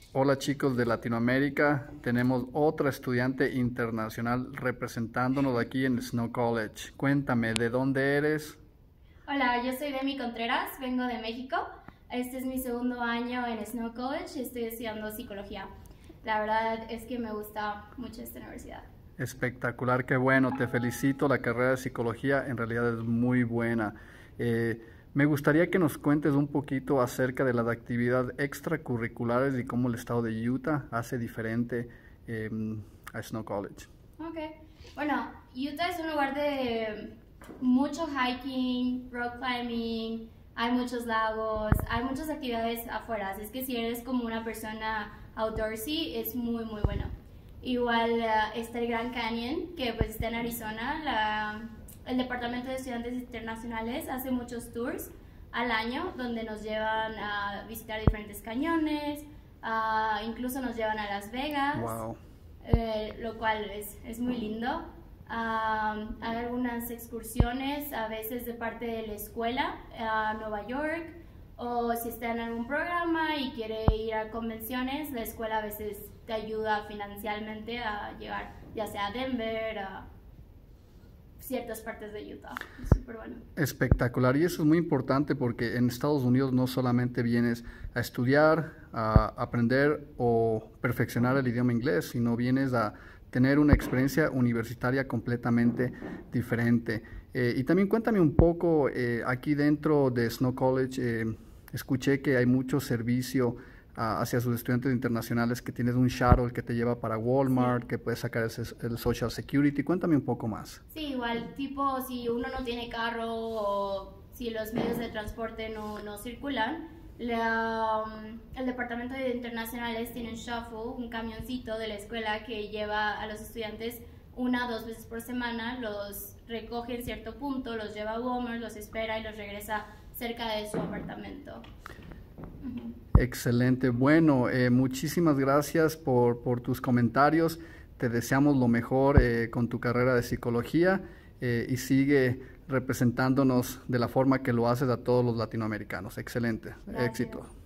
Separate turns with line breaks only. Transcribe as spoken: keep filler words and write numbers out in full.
Hola chicos de Latinoamérica, tenemos otra estudiante internacional representándonos aquí en Snow College. Cuéntame, ¿de dónde eres?
Hola, yo soy Demi Contreras, vengo de México. Este es mi segundo año en Snow College y estoy estudiando psicología. La verdad es que me gusta mucho esta universidad.
Espectacular, qué bueno, te felicito. La carrera de psicología en realidad es muy buena. Eh, me gustaría que nos cuentes un poquito acerca de las actividades extracurriculares y cómo el estado de Utah hace diferente eh, a Snow College.
Ok, bueno, Utah es un lugar de mucho hiking, rock climbing, hay muchos lagos, hay muchas actividades afuera, así es que si eres como una persona outdoorsy es muy muy bueno. Igual uh, está el Grand Canyon, que pues está en Arizona. La, el Departamento de Estudiantes Internacionales hace muchos tours al año donde nos llevan a visitar diferentes cañones, uh, incluso nos llevan a Las Vegas,
Wow.
eh, lo cual es, es muy lindo. Um, hay algunas excursiones, a veces de parte de la escuela a Nueva York, o si está en algún programa y quiere ir a convenciones, la escuela a veces te ayuda financieramente a llegar ya sea a Denver, a ciertas partes de Utah. Es súper bueno.
Espectacular, y eso es muy importante porque en Estados Unidos no solamente vienes a estudiar, a aprender o perfeccionar el idioma inglés, sino vienes a tener una experiencia universitaria completamente diferente. Eh, y también cuéntame un poco, eh, aquí dentro de Snow College, eh, escuché que hay mucho servicio uh, hacia sus estudiantes internacionales, que tienes un shuttle que te lleva para Walmart, sí, que puedes sacar el, el Social Security. Cuéntame un poco más.
Sí, igual, tipo, si uno no tiene carro o si los medios de transporte no, no circulan, la, um, el Departamento de Internacionales tiene un shuffle, un camioncito de la escuela que lleva a los estudiantes una o dos veces por semana, los recoge en cierto punto, los lleva a Walmart, los espera y los regresa cerca de su apartamento. Uh-huh.
Excelente. Bueno, eh, muchísimas gracias por, por tus comentarios. Te deseamos lo mejor eh, con tu carrera de psicología eh, y sigue representándonos de la forma que lo haces a todos los latinoamericanos. Excelente.
Gracias.
Éxito.